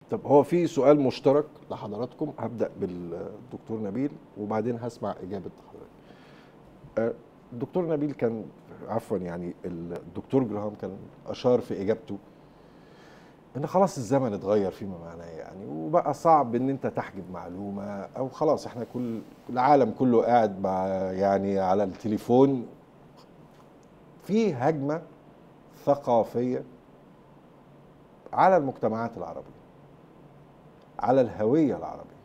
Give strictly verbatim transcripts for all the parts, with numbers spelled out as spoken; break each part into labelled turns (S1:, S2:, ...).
S1: طب هو في سؤال مشترك لحضراتكم، هبدأ بالدكتور نبيل وبعدين هسمع إجابة حضرتك. آه، الدكتور نبيل كان، عفوا يعني الدكتور جراهام كان أشار في إجابته إن خلاص الزمن اتغير فيما معناه يعني، وبقى صعب إن أنت تحجب معلومة، أو خلاص إحنا كل العالم كله قاعد مع يعني على التليفون. في هجمة ثقافية على المجتمعات العربية، على الهوية العربية،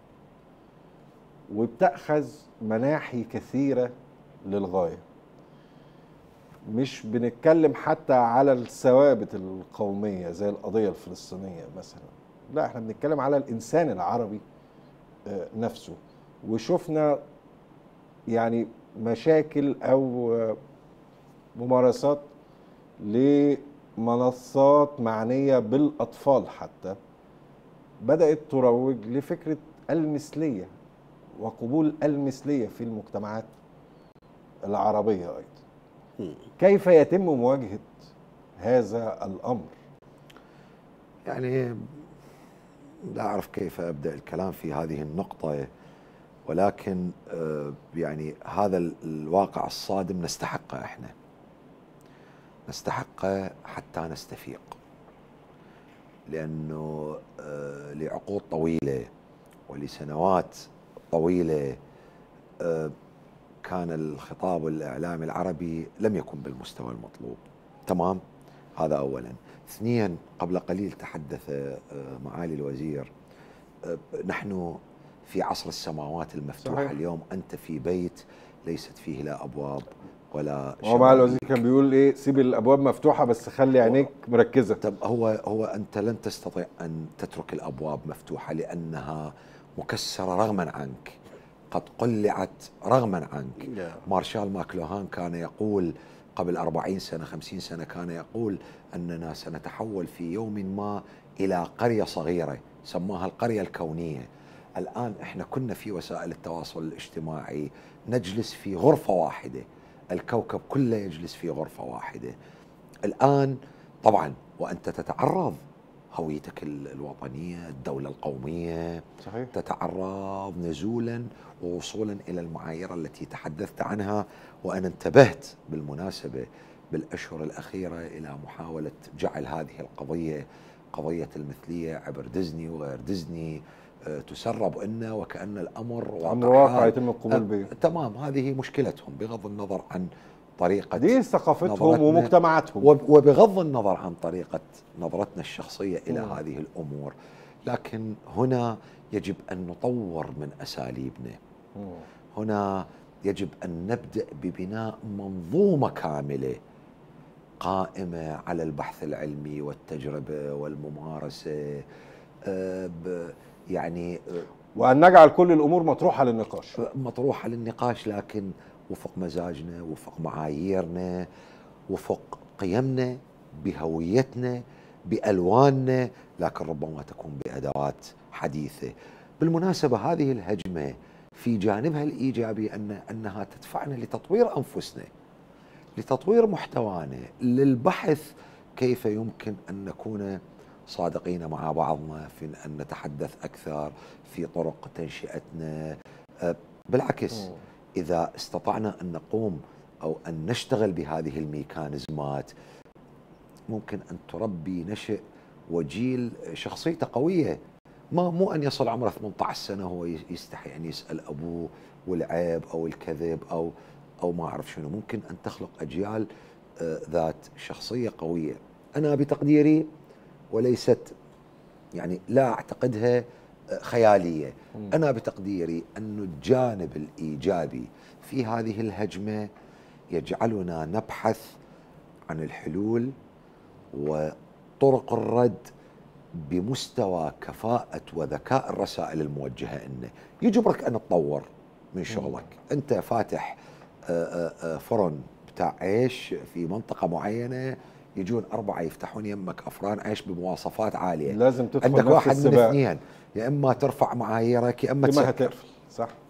S1: وبتأخذ مناحي كثيرة للغاية. مش بنتكلم حتى على الثوابت القومية زي القضية الفلسطينية مثلا، لا احنا بنتكلم على الإنسان العربي آه، نفسه. وشفنا يعني مشاكل أو آه، ممارسات لمنصات معنية بالأطفال حتى بدأت تروج لفكرة المثلية وقبول المثلية في المجتمعات العربية أيضا. كيف يتم مواجهة هذا الأمر؟
S2: يعني لا أعرف كيف أبدأ الكلام في هذه النقطة، ولكن يعني هذا الواقع الصادم نستحقه، احنا نستحقه حتى نستفيق، لأنه لعقود طويلة ولسنوات طويلة كان الخطاب الإعلامي العربي لم يكن بالمستوى المطلوب. تمام، هذا أولا. اثنيا، قبل قليل تحدث معالي الوزير، نحن في عصر السماوات المفتوحة. صحيح. اليوم أنت في بيت ليست فيه لا أبواب ولا شبابيك.
S1: هو معالي الوزير كان بيقول إيه؟ سيب الأبواب مفتوحة بس خلي عينيك مركزة.
S2: طب هو هو أنت لن تستطيع أن تترك الأبواب مفتوحة لأنها مكسرة رغما عنك، قد قلعت رغما عنك. مارشال ماكلوهان كان يقول قبل أربعين سنة خمسين سنة، كان يقول أننا سنتحول في يوم ما إلى قرية صغيرة سماها القرية الكونية. الآن إحنا كنا في وسائل التواصل الاجتماعي نجلس في غرفة واحدة، الكوكب كله يجلس في غرفة واحدة. الآن طبعا وأنت تتعرض هويتك الوطنية، الدولة القومية. صحيح. تتعرض نزولا ووصولا إلى المعايير التي تحدثت عنها. وأنا انتبهت بالمناسبة بالأشهر الأخيرة إلى محاولة جعل هذه القضية، قضية المثلية عبر ديزني وغير ديزني، تسرب إنه وكأن الأمر
S1: أمر واقع يتم القبول به.
S2: تمام، هذه مشكلتهم بغض النظر عن طريقة
S1: دي ثقافتهم ومجتمعاتهم،
S2: وبغض النظر عن طريقة نظرتنا الشخصية إلى م. هذه الأمور. لكن هنا يجب أن نطور من أساليبنا. م. هنا يجب أن نبدأ ببناء منظومة كاملة قائمة على البحث العلمي والتجربة والممارسة، يعني
S1: وأن نجعل كل الأمور مطروحة للنقاش
S2: مطروحة للنقاش لكن وفق مزاجنا، وفق معاييرنا، وفق قيمنا، بهويتنا، بألواننا، لكن ربما تكون بأدوات حديثة. بالمناسبة هذه الهجمة في جانبها الإيجابي أن أنها تدفعنا لتطوير أنفسنا، لتطوير محتوانا، للبحث كيف يمكن أن نكون صادقين مع بعضنا في أن نتحدث أكثر في طرق تنشئتنا. بالعكس، إذا استطعنا أن نقوم أو أن نشتغل بهذه الميكانيزمات ممكن أن تربي نشئ وجيل شخصيته قوية. ما مو أن يصل عمره ثمانية عشر سنة هو يستحي أن يسأل أبوه والعيب أو الكذب أو أو ما أعرف شنو. ممكن أن تخلق أجيال ذات شخصية قوية. أنا بتقديري، وليست يعني لا أعتقدها خيالية، أنا بتقديري أن الجانب الإيجابي في هذه الهجمة يجعلنا نبحث عن الحلول وطرق الرد بمستوى كفاءة وذكاء الرسائل الموجهة. إنه يجبرك أن تطور من شغلك. أنت فاتح فرن بتاع عيش في منطقة معينة، يجون أربعة يفتحون يمك أفران عيش بمواصفات عالية،
S1: لازم تدخل
S2: عندك واحد من
S1: السباق.
S2: اثنين، يا إما ترفع معاييرك يا إما
S1: تقفل. صح.